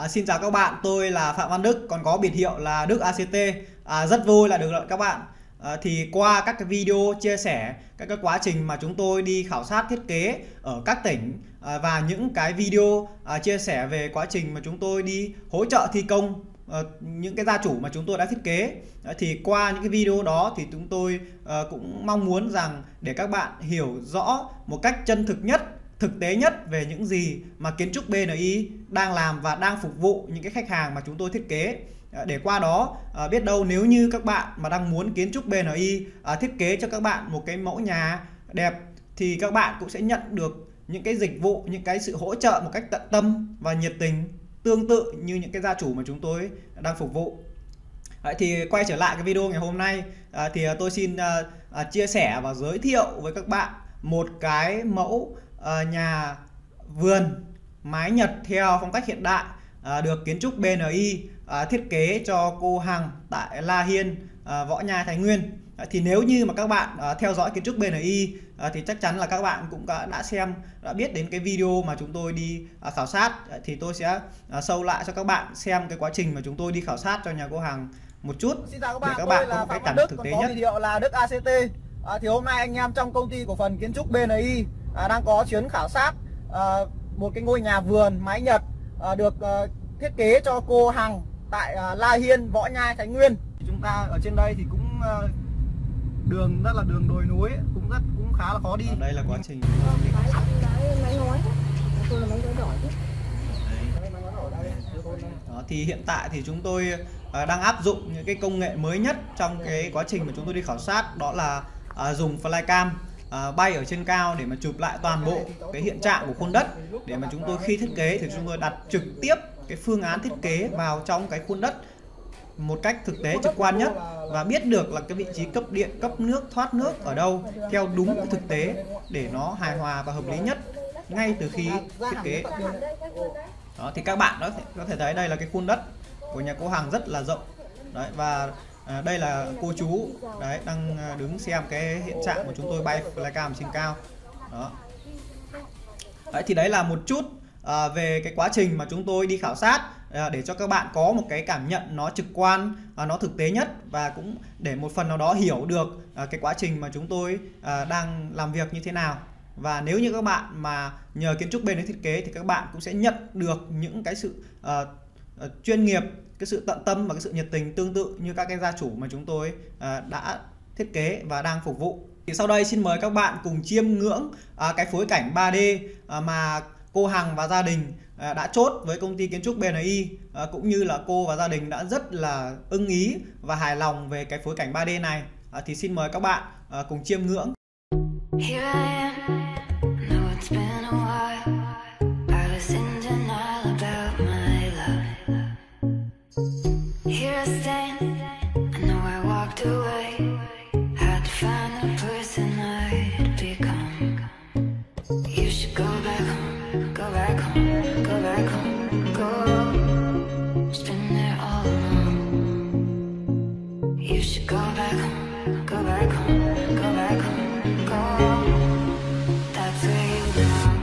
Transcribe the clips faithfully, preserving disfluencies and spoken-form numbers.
À, xin chào các bạn, tôi là Phạm Văn Đức, còn có biệt hiệu là Đức a xê tê. À, rất vui là được gặp các bạn. À, thì qua các cái video chia sẻ các cái quá trình mà chúng tôi đi khảo sát thiết kế ở các tỉnh, à, và những cái video à, chia sẻ về quá trình mà chúng tôi đi hỗ trợ thi công à, những cái gia chủ mà chúng tôi đã thiết kế, à, thì qua những cái video đó thì chúng tôi à, cũng mong muốn rằng để các bạn hiểu rõ một cách chân thực nhất, thực tế nhất về những gì mà kiến trúc bê en i đang làm và đang phục vụ những cái khách hàng mà chúng tôi thiết kế. Để qua đó biết đâu nếu như các bạn mà đang muốn kiến trúc bê en i thiết kế cho các bạn một cái mẫu nhà đẹp thì các bạn cũng sẽ nhận được những cái dịch vụ, những cái sự hỗ trợ một cách tận tâm và nhiệt tình tương tự như những cái gia chủ mà chúng tôi đang phục vụ. Đấy, thì quay trở lại cái video ngày hôm nay, thì tôi xin chia sẻ và giới thiệu với các bạn một cái mẫu nhà vườn mái Nhật theo phong cách hiện đại, được kiến trúc bê en i thiết kế cho cô Hằng tại La Hiên, Võ Nhai, Thái Nguyên. Thì nếu như mà các bạn theo dõi kiến trúc bê en i thì chắc chắn là các bạn cũng đã xem, đã biết đến cái video mà chúng tôi đi khảo sát. Thì tôi sẽ sâu lại cho các bạn xem cái quá trình mà chúng tôi đi khảo sát cho nhà cô Hằng một chút. Xin chào các bạn, để các bạn có một cái cảm nhận thực tế nhất. Có video là Đức a xê tê. À, thì hôm nay anh em trong công ty cổ phần kiến trúc bê en i à, đang có chuyến khảo sát à, một cái ngôi nhà vườn mái Nhật à, được à, thiết kế cho cô Hằng tại à, La Hiên, Võ Nhai, Thái Nguyên. Chúng ta ở trên đây thì cũng à, đường rất là đường đồi núi, cũng rất cũng khá là khó đi. Ở đây là quá trình. Đó, thì hiện tại thì chúng tôi à, đang áp dụng những cái công nghệ mới nhất trong cái quá trình mà chúng tôi đi khảo sát, đó là à, dùng flycam à, bay ở trên cao để mà chụp lại toàn bộ cái hiện trạng của khuôn đất, để mà chúng tôi khi thiết kế thì chúng tôi đặt trực tiếp cái phương án thiết kế vào trong cái khuôn đất một cách thực tế, trực quan nhất, và biết được là cái vị trí cấp điện, cấp nước, thoát nước ở đâu theo đúng cái thực tế để nó hài hòa và hợp lý nhất ngay từ khi thiết kế. Đó, thì các bạn đó có thể thấy đây là cái khuôn đất của nhà cô Hằng rất là rộng đấy, và à, đây là cô chú đấy đang đứng xem cái hiện trạng của chúng tôi bay flycam trên cao. Đó. Đấy, thì đấy là một chút à, về cái quá trình mà chúng tôi đi khảo sát, à, để cho các bạn có một cái cảm nhận nó trực quan, à, nó thực tế nhất, và cũng để một phần nào đó hiểu được à, cái quá trình mà chúng tôi à, đang làm việc như thế nào. Và nếu như các bạn mà nhờ kiến trúc bê en i thiết kế thì các bạn cũng sẽ nhận được những cái sự uh, uh, chuyên nghiệp, cái sự tận tâm và cái sự nhiệt tình tương tự như các cái gia chủ mà chúng tôi uh, đã thiết kế và đang phục vụ. Thì sau đây xin mời các bạn cùng chiêm ngưỡng uh, cái phối cảnh ba D uh, mà cô Hằng và gia đình uh, đã chốt với công ty kiến trúc bê en i, uh, cũng như là cô và gia đình đã rất là ưng ý và hài lòng về cái phối cảnh ba D này. Uh, thì xin mời các bạn uh, cùng chiêm ngưỡng. Here I am, know it's been a while, I was in denial about my love. Here I stand, I know I walked away, had to find the person I'd become. You should go back home, go back home, go back home, go. It's been there all along. You should go back home, go back home, go back home, go. That's where you belong.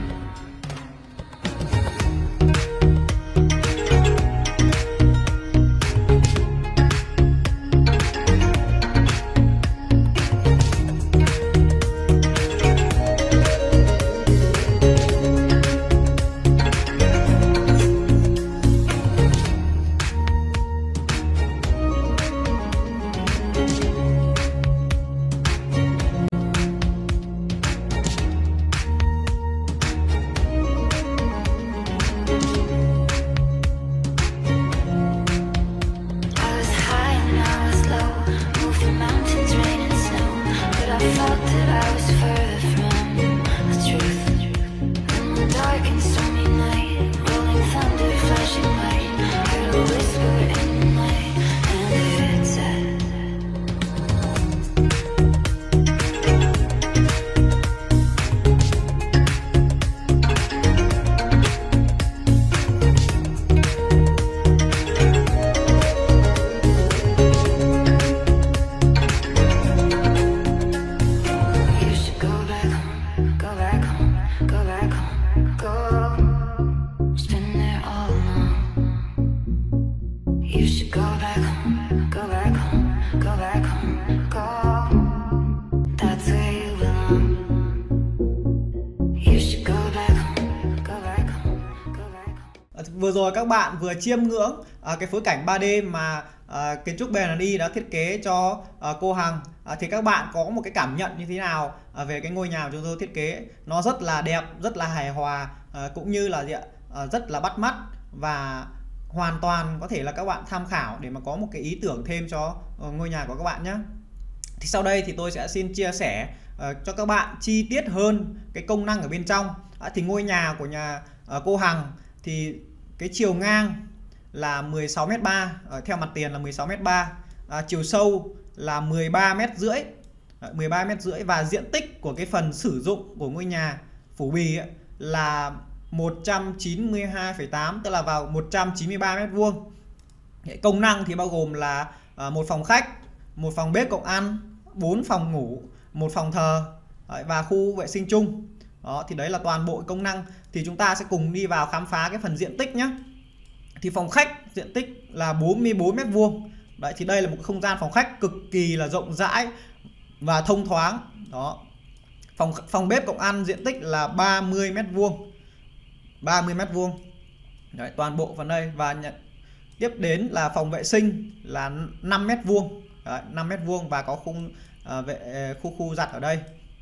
vừa rồi các bạn vừa chiêm ngưỡng à, cái phối cảnh ba D mà à, kiến trúc bê en i đã thiết kế cho à, cô Hằng. à, Thì các bạn có một cái cảm nhận như thế nào à, về cái ngôi nhà của chúng tôi thiết kế? Nó rất là đẹp, rất là hài hòa, à, cũng như là gì ạ? À, rất là bắt mắt, và hoàn toàn có thể là các bạn tham khảo để mà có một cái ý tưởng thêm cho uh, ngôi nhà của các bạn nhé. Thì sau đây thì tôi sẽ xin chia sẻ uh, cho các bạn chi tiết hơn cái công năng ở bên trong. À, thì ngôi nhà của nhà uh, cô Hằng thì cái chiều ngang là mười sáu mét ba, uh, theo mặt tiền là mười sáu mét ba, uh, chiều sâu là mười ba mét rưỡi, uh, mười ba mét rưỡi, và diện tích của cái phần sử dụng của ngôi nhà phủ bì ấy, là một trăm chín mươi hai phẩy tám, tức là vào một trăm chín mươi ba mét vuông. Công năng thì bao gồm là uh, một phòng khách, một phòng bếp cộng ăn, bốn phòng ngủ, một phòng thờ đấy, và khu vệ sinh chung. Đó, thì đấy là toàn bộ công năng. Thì chúng ta sẽ cùng đi vào khám phá cái phần diện tích nhé. Thì phòng khách diện tích là bốn mươi bốn mét vuông. Đấy, thì đây là một không gian phòng khách cực kỳ là rộng rãi và thông thoáng. Đó. Phòng phòng bếp cộng ăn diện tích là ba mươi mét vuông. ba mươi mét vuông. Đấy, toàn bộ phần đây. Và nhận tiếp đến là phòng vệ sinh là năm mét vuông. Đấy, năm mét vuông và có khung uh, vệ khu khu giặt ở đây.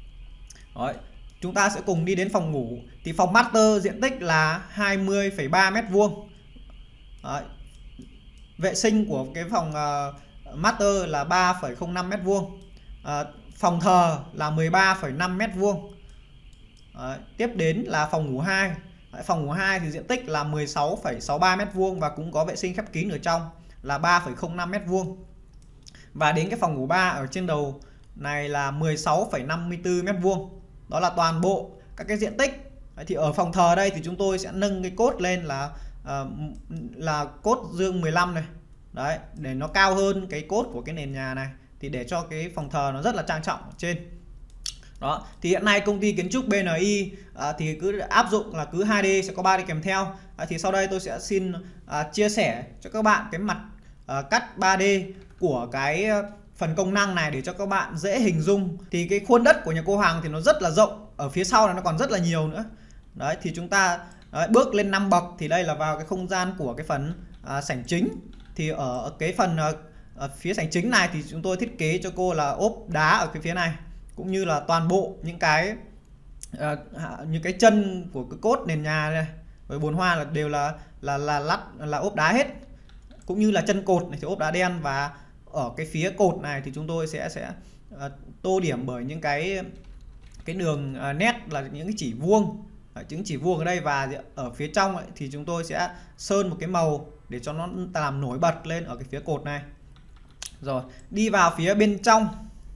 Đấy. Chúng ta sẽ cùng đi đến phòng ngủ. Thì phòng master diện tích là hai mươi phẩy ba mét vuông. Đấy. Vệ sinh của cái phòng uh, master là ba phẩy không năm mét vuông. Uh, phòng thờ là mười ba phẩy năm mét vuông. Đấy. Tiếp đến là phòng ngủ hai. Đấy, phòng ngủ hai thì diện tích là mười sáu phẩy sáu ba mét vuông và cũng có vệ sinh khép kín ở trong là ba phẩy không năm mét vuông. Và đến cái phòng ngủ ba ở trên đầu này là mười sáu phẩy năm mươi tư mét vuông. Đó là toàn bộ các cái diện tích. Đấy, thì ở phòng thờ đây thì chúng tôi sẽ nâng cái cốt lên là uh, là cốt dương mười lăm này. Đấy, để nó cao hơn cái cốt của cái nền nhà này, thì để cho cái phòng thờ nó rất là trang trọng ở trên. Đó, thì hiện nay công ty kiến trúc bê en i à, thì cứ áp dụng là cứ hai D sẽ có ba D kèm theo. À, thì sau đây tôi sẽ xin à, chia sẻ cho các bạn cái mặt à, cắt ba D của cái phần công năng này để cho các bạn dễ hình dung. Thì cái khuôn đất của nhà cô Hằng thì nó rất là rộng, ở phía sau này nó còn rất là nhiều nữa. Đấy, thì chúng ta đấy, bước lên năm bậc thì đây là vào cái không gian của cái phần à, sảnh chính. Thì ở cái phần à, ở phía sảnh chính này thì chúng tôi thiết kế cho cô là ốp đá ở cái phía này, cũng như là toàn bộ những cái uh, những cái chân của cái cốt nền nhà này với bồn hoa là đều là là là lát là ốp đá hết, cũng như là chân cột này thì ốp đá đen. Và ở cái phía cột này thì chúng tôi sẽ sẽ uh, tô điểm bởi những cái cái đường uh, nét là những cái chỉ vuông, những chỉ vuông ở đây. Và ở phía trong ấy, thì chúng tôi sẽ sơn một cái màu để cho nó làm nổi bật lên ở cái phía cột này. Rồi đi vào phía bên trong.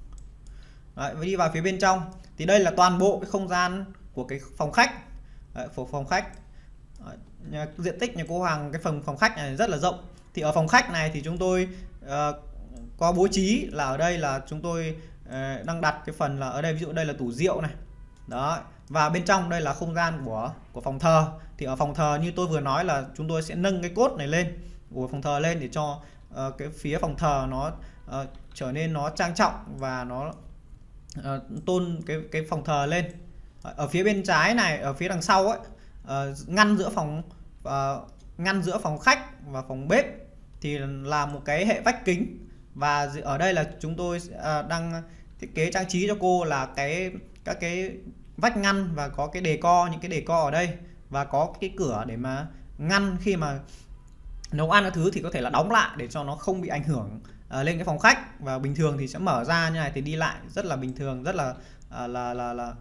Đấy, và đi vào phía bên trong thì đây là toàn bộ cái không gian của cái phòng khách. Đấy, phòng khách. Đấy, nhà, diện tích nhà cô Hằng cái phần phòng khách này rất là rộng. Thì ở phòng khách này thì chúng tôi uh, có bố trí là ở đây là chúng tôi uh, đang đặt cái phần là ở đây, ví dụ đây là tủ rượu này. Đó, và bên trong đây là không gian của của phòng thờ. Thì ở phòng thờ như tôi vừa nói là chúng tôi sẽ nâng cái cốt này lên của phòng thờ lên để cho uh, cái phía phòng thờ nó uh, trở nên nó trang trọng và nó Uh, tôn cái cái phòng thờ lên. Ở phía bên trái này, ở phía đằng sau ấy, uh, ngăn giữa phòng uh, ngăn giữa phòng khách và phòng bếp thì là một cái hệ vách kính. Và ở đây là chúng tôi uh, đang thiết kế trang trí cho cô là cái các cái vách ngăn, và có cái đề co, những cái đề co ở đây, và có cái cửa để mà ngăn khi mà nấu ăn các thứ thì có thể là đóng lại để cho nó không bị ảnh hưởng À, lên cái phòng khách. Và bình thường thì sẽ mở ra như này thì đi lại rất là bình thường, rất là à, là, là là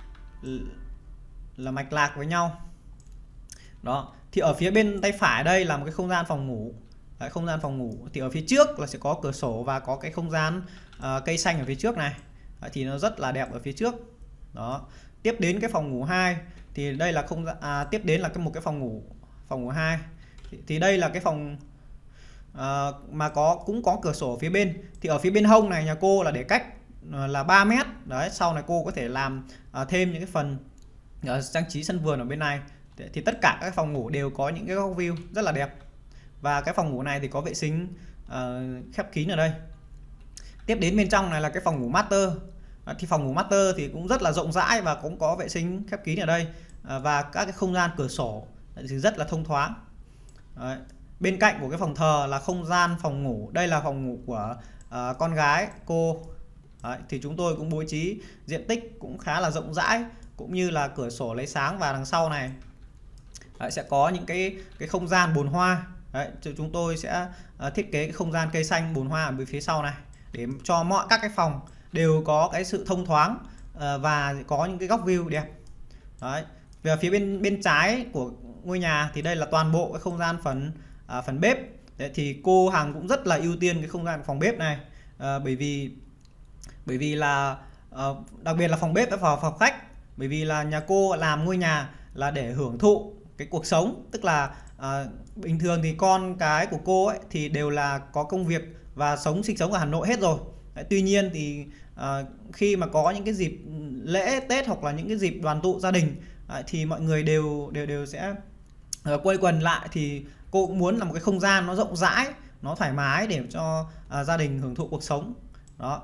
là mạch lạc với nhau. Đó, thì ở phía bên tay phải đây là một cái không gian phòng ngủ. Đấy, không gian phòng ngủ thì ở phía trước là sẽ có cửa sổ và có cái không gian à, cây xanh ở phía trước này. Đấy, thì nó rất là đẹp ở phía trước. Đó, tiếp đến cái phòng ngủ hai thì đây là không à, tiếp đến là cái một cái phòng ngủ phòng ngủ hai thì, thì đây là cái phòng Uh, mà có cũng có cửa sổ ở phía bên. Thì ở phía bên hông này nhà cô là để cách uh, là ba mét. Đấy, sau này cô có thể làm uh, thêm những cái phần uh, trang trí sân vườn ở bên này. Thì, thì tất cả các phòng ngủ đều có những cái góc view rất là đẹp. Và cái phòng ngủ này thì có vệ sinh uh, khép kín ở đây. Tiếp đến bên trong này là cái phòng ngủ master. Uh, thì phòng ngủ master thì cũng rất là rộng rãi và cũng có vệ sinh khép kín ở đây. Uh, và các cái không gian cửa sổ thì rất là thông thoáng. Đấy. Bên cạnh của cái phòng thờ là không gian phòng ngủ. Đây là phòng ngủ của uh, con gái cô. Đấy. Thì chúng tôi cũng bố trí diện tích cũng khá là rộng rãi, cũng như là cửa sổ lấy sáng. Và đằng sau này Đấy, sẽ có những cái cái không gian bồn hoa. Đấy, chúng tôi sẽ uh, thiết kế cái không gian cây xanh bồn hoa ở phía sau này để cho mọi các cái phòng đều có cái sự thông thoáng uh, và có những cái góc view đẹp. Đấy. Về phía bên bên trái của ngôi nhà thì đây là toàn bộ cái không gian phần uh, phần bếp. Đấy, thì cô Hằng cũng rất là ưu tiên cái không gian phòng bếp này, uh, bởi vì bởi vì là uh, đặc biệt là phòng bếp và phòng, phòng khách, bởi vì là nhà cô làm ngôi nhà là để hưởng thụ cái cuộc sống, tức là à, bình thường thì con cái của cô ấy thì đều là có công việc và sống sinh sống ở Hà Nội hết rồi. Đấy, tuy nhiên thì à, khi mà có những cái dịp lễ Tết hoặc là những cái dịp đoàn tụ gia đình à, thì mọi người đều đều đều sẽ à, quây quần lại, thì cô cũng muốn là một cái không gian nó rộng rãi, nó thoải mái để cho à, gia đình hưởng thụ cuộc sống đó.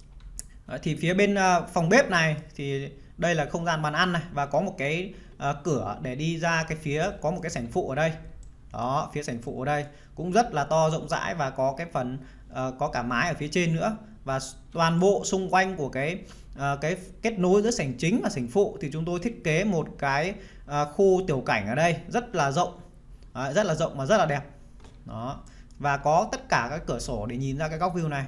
À, thì phía bên à, phòng bếp này thì đây là không gian bàn ăn này, và có một cái uh, cửa để đi ra cái phía, có một cái sảnh phụ ở đây đó. Phía sảnh phụ ở đây cũng rất là to rộng rãi và có cái phần uh, có cả mái ở phía trên nữa. Và toàn bộ xung quanh của cái uh, cái kết nối giữa sảnh chính và sảnh phụ thì chúng tôi thiết kế một cái uh, khu tiểu cảnh ở đây rất là rộng, uh, rất là rộng và rất là đẹp đó. Và có tất cả các cửa sổ để nhìn ra cái góc view này.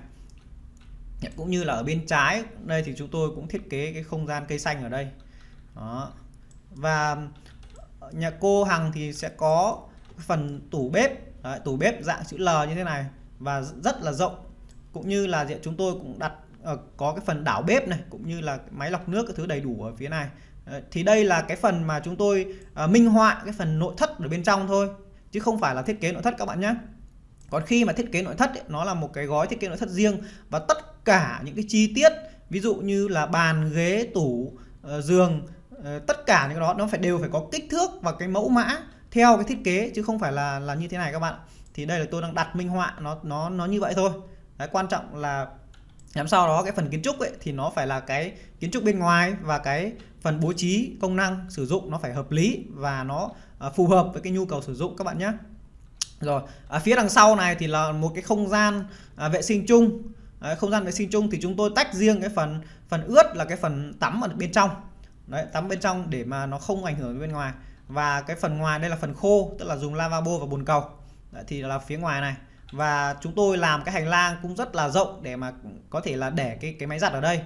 Cũng như là ở bên trái đây thì chúng tôi cũng thiết kế cái không gian cây xanh ở đây đó. Và nhà cô Hằng thì sẽ có phần tủ bếp. Đấy, tủ bếp dạng chữ L như thế này và rất là rộng, cũng như là chúng tôi cũng đặt uh, có cái phần đảo bếp này, cũng như là máy lọc nước, cái thứ đầy đủ ở phía này. Đấy, thì đây là cái phần mà chúng tôi uh, minh họa cái phần nội thất ở bên trong thôi, chứ không phải là thiết kế nội thất các bạn nhé. Còn khi mà thiết kế nội thất ấy, nó là một cái gói thiết kế nội thất riêng, và tất cả những cái chi tiết, ví dụ như là bàn, ghế, tủ, uh, giường, uh, tất cả những cái đó nó phải đều phải có kích thước và cái mẫu mã theo cái thiết kế, chứ không phải là là như thế này các bạn. Thì đây là tôi đang đặt minh họa nó nó nó như vậy thôi. Đấy, quan trọng là làm sao đó cái phần kiến trúc ấy thì nó phải là cái kiến trúc bên ngoài, và cái phần bố trí công năng sử dụng nó phải hợp lý và nó uh, phù hợp với cái nhu cầu sử dụng các bạn nhé. Rồi, ở phía đằng sau này thì là một cái không gian à, vệ sinh chung. Đấy, không gian vệ sinh chung thì chúng tôi tách riêng cái phần phần ướt là cái phần tắm ở bên trong. Đấy, tắm bên trong để mà nó không ảnh hưởng đến bên ngoài. Và cái phần ngoài đây là phần khô, tức là dùng lavabo và bồn cầu. Đấy, thì là phía ngoài này. Và chúng tôi làm cái hành lang cũng rất là rộng để mà có thể là để cái cái máy giặt ở đây.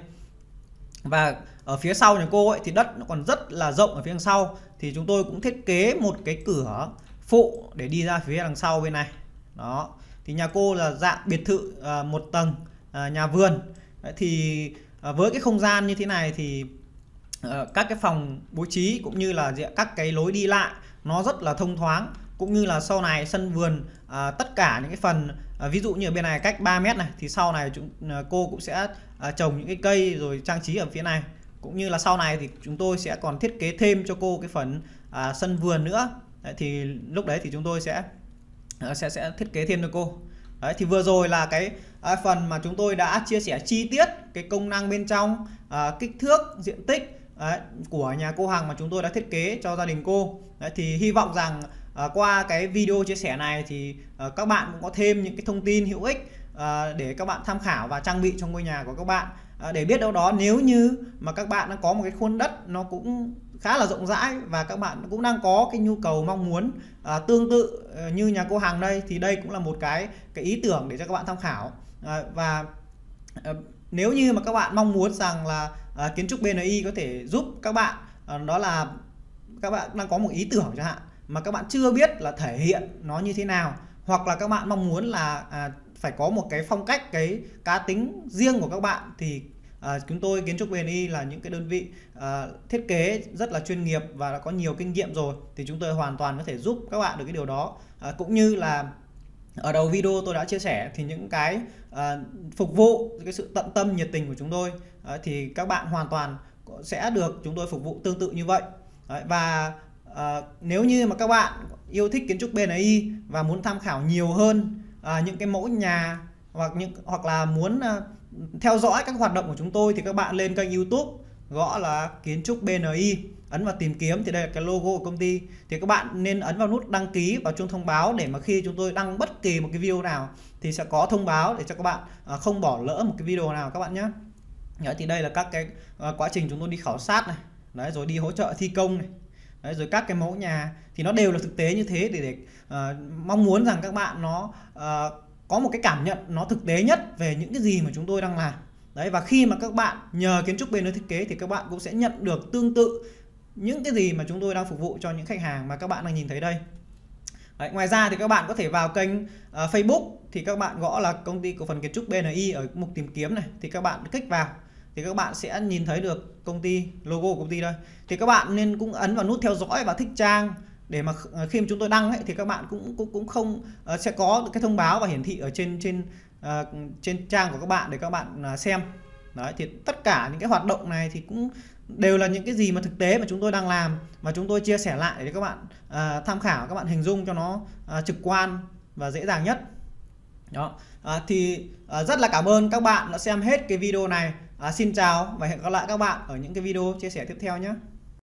Và ở phía sau nhà cô ấy thì đất nó còn rất là rộng ở phía đằng sau, thì chúng tôi cũng thiết kế một cái cửa phụ để đi ra phía đằng sau bên này đó. Thì nhà cô là dạng biệt thự uh, một tầng, uh, nhà vườn. Đấy, thì uh, với cái không gian như thế này thì uh, các cái phòng bố trí cũng như là các cái lối đi lại nó rất là thông thoáng, cũng như là sau này sân vườn uh, tất cả những cái phần uh, ví dụ như ở bên này cách ba mét này, thì sau này chúng uh, cô cũng sẽ uh, trồng những cái cây rồi trang trí ở phía này, cũng như là sau này thì chúng tôi sẽ còn thiết kế thêm cho cô cái phần uh, sân vườn nữa. Đấy, thì lúc đấy thì chúng tôi sẽ sẽ sẽ thiết kế thêm cho cô. Đấy, thì vừa rồi là cái à, phần mà chúng tôi đã chia sẻ chi tiết cái công năng bên trong, à, kích thước, diện tích đấy, của nhà cô Hằng mà chúng tôi đã thiết kế cho gia đình cô. Đấy, thì hy vọng rằng à, qua cái video chia sẻ này thì à, các bạn cũng có thêm những cái thông tin hữu ích à, để các bạn tham khảo và trang bị cho ngôi nhà của các bạn. À, để biết đâu đó nếu như mà các bạn đã có một cái khuôn đất nó cũng khá là rộng rãi và các bạn cũng đang có cái nhu cầu mong muốn à, tương tự à, như nhà cô Hằng đây, thì đây cũng là một cái cái ý tưởng để cho các bạn tham khảo. À, và à, nếu như mà các bạn mong muốn rằng là à, kiến trúc bê en i có thể giúp các bạn, à, đó là các bạn đang có một ý tưởng chẳng hạn mà các bạn chưa biết là thể hiện nó như thế nào, hoặc là các bạn mong muốn là à, phải có một cái phong cách, cái cá tính riêng của các bạn, thì À, chúng tôi Kiến trúc bê en i là những cái đơn vị à, thiết kế rất là chuyên nghiệp và đã có nhiều kinh nghiệm rồi, thì chúng tôi hoàn toàn có thể giúp các bạn được cái điều đó. À, cũng như là ở đầu video tôi đã chia sẻ thì những cái à, phục vụ, cái sự tận tâm nhiệt tình của chúng tôi à, thì các bạn hoàn toàn sẽ được chúng tôi phục vụ tương tự như vậy. Đấy, và à, nếu như mà các bạn yêu thích kiến trúc bê en i và muốn tham khảo nhiều hơn à, những cái mẫu nhà, hoặc những hoặc là muốn à, theo dõi các hoạt động của chúng tôi, thì các bạn lên kênh YouTube gõ là kiến trúc bê en i, ấn vào tìm kiếm thì đây là cái logo của công ty. Thì các bạn nên ấn vào nút đăng ký và chuông thông báo để mà khi chúng tôi đăng bất kỳ một cái video nào thì sẽ có thông báo để cho các bạn không bỏ lỡ một cái video nào các bạn nhé. Đấy, thì đây là các cái quá trình chúng tôi đi khảo sát này, đấy, rồi đi hỗ trợ thi công này, đấy, rồi các cái mẫu nhà thì nó đều là thực tế như thế để, để uh, mong muốn rằng các bạn nó uh, có một cái cảm nhận nó thực tế nhất về những cái gì mà chúng tôi đang làm. Đấy, và khi mà các bạn nhờ kiến trúc bê en i thiết kế thì các bạn cũng sẽ nhận được tương tự những cái gì mà chúng tôi đang phục vụ cho những khách hàng mà các bạn đang nhìn thấy đây. Đấy, ngoài ra thì các bạn có thể vào kênh uh, Facebook thì các bạn gõ là công ty cổ phần kiến trúc bê en i ở mục tìm kiếm này, thì các bạn kích vào thì các bạn sẽ nhìn thấy được công ty, logo của công ty đây. Thì các bạn nên cũng ấn vào nút theo dõi và thích trang để mà khi mà chúng tôi đăng ấy, thì các bạn cũng cũng cũng không uh, sẽ có cái thông báo và hiển thị ở trên trên uh, trên trang của các bạn để các bạn uh, xem. Đấy, thì tất cả những cái hoạt động này thì cũng đều là những cái gì mà thực tế mà chúng tôi đang làm và chúng tôi chia sẻ lại để các bạn uh, tham khảo, các bạn hình dung cho nó uh, trực quan và dễ dàng nhất. Đó, à, thì à, rất là cảm ơn các bạn đã xem hết cái video này. À, xin chào và hẹn gặp lại các bạn ở những cái video chia sẻ tiếp theo nhé.